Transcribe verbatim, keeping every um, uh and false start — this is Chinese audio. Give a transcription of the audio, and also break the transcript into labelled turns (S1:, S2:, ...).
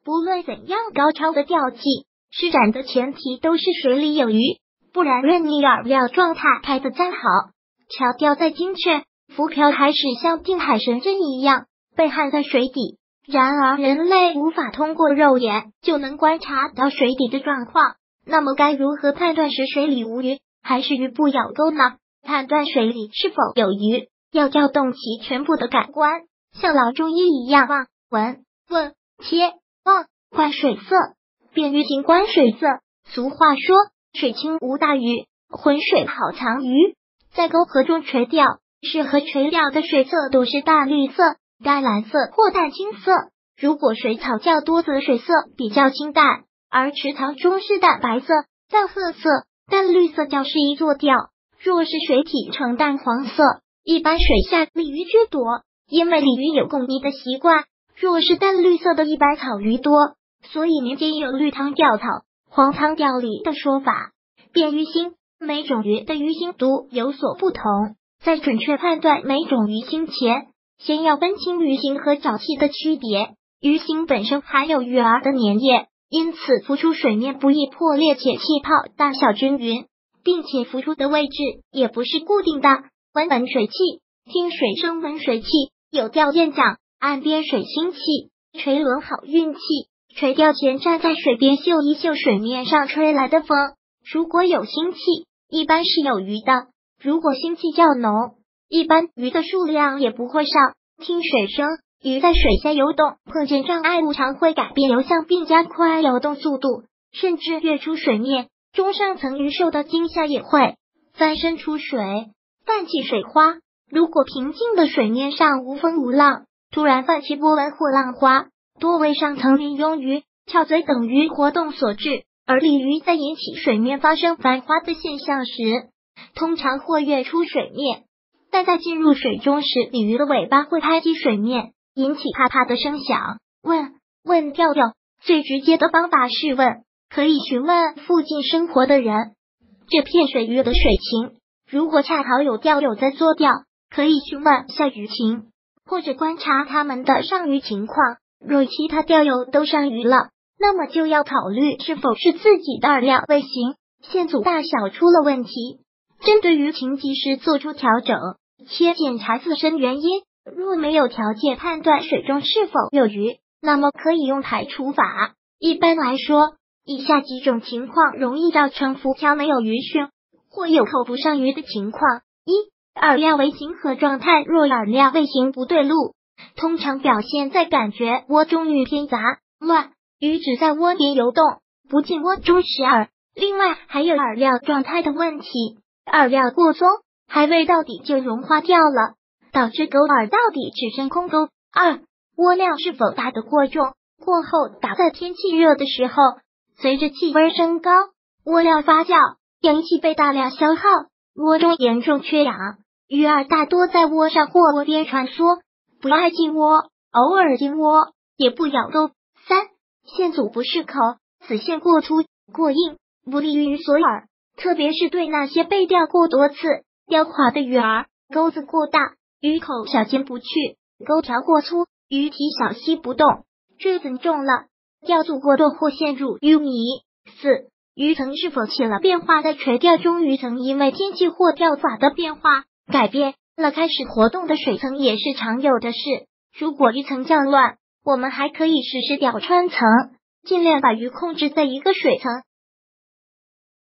S1: 不论怎样高超的钓技，施展的前提都是水里有鱼，不然任你饵料状态开得再好，桥钓再精确，浮漂还是像定海神针一样被焊在水底。然而人类无法通过肉眼就能观察到水底的状况，那么该如何判断是水里无鱼还是鱼不咬钩呢？判断水里是否有鱼，要调动其全部的感官，像老中医一样望、闻、问、切、望，观水色，便于行观水色。俗话说，水清无大鱼，浑水好藏鱼。在沟河中垂钓，适合垂钓的水色都是淡绿色、淡蓝色或淡青色。如果水草较多，则水色比较清淡，而池塘中是淡白色、淡褐色、淡绿色较适宜做钓。若是水体呈淡黄色，一般水下鲤鱼居多，因为鲤鱼有共觅的习惯。若是淡绿色的，一般草鱼多，所以民间有绿汤钓草、黄汤钓鲤的说法。辨鱼腥，每种鱼的鱼腥度有所不同，在准确判断每种鱼腥前，先要分清鱼腥和沼气的区别。鱼腥本身含有鱼儿的粘液，因此浮出水面不易破裂，且气泡大小均匀，并且浮出的位置也不是固定的。闻闻水气，听水声闻水气。有钓店讲，岸边水腥气，垂纶好运气。垂钓前站在水边嗅一嗅水面上吹来的风，如果有腥气，一般是有鱼的；如果腥气较浓，一般鱼的数量也不会少。听水声，鱼在水下游动，碰见障碍物常会改变流向并加快游动速度，甚至跃出水面。中上层鱼受到惊吓也会翻身出水，泛起水花。如果平静的水面上无风无浪，突然泛起波纹或浪花，多为上层鳞庸鱼、翘嘴等鱼活动所致。而鲤鱼在引起水面发生繁花的现象时，通常会跃出水面，但在进入水中时，鲤鱼的尾巴会拍击水面，引起啪啪的声响。问问钓钓最直接的方法是问，可以询问附近生活的人这片水域的水情，如果恰好有钓友在做钓，可以询问下鱼情，或者观察他们的上鱼情况。若其他钓友都上鱼了，那么就要考虑是否是自己的饵料未行，线组大小出了问题，针对鱼情及时做出调整，且检查自身原因。若没有条件判断水中是否有鱼，那么可以用排除法。一般来说，以下几种情况容易造成浮漂没有鱼讯或有口不上鱼的情况：一、饵料为行河状态，若饵料未行不对路，通常表现在感觉窝中鱼偏杂乱，鱼只在窝边游动，不进窝中食饵。另外还有饵料状态的问题，饵料过松，还未到底就融化掉了，导致钩饵到底只剩空钩。二、窝料是否打得过重，过后打在天气热的时候，随着气温升高，窝料发酵，氧气被大量消耗，窝中严重缺氧，鱼儿大多在窝上或窝边穿梭，不爱进窝，偶尔进窝，也不咬钩。三、线组不适口，此线过粗过硬，不利于锁饵，特别是对那些被钓过多次、钓垮的鱼儿。钩子过大，鱼口小尖不去；钩条过粗，鱼体小吸不动，坠子重了，钓组过重或陷入淤泥。四、鱼层是否起了变化，在垂钓中，鱼层因为天气或钓法的变化改变了开始活动的水层，也是常有的事。如果鱼层较乱，我们还可以实施钓穿层，尽量把鱼控制在一个水层，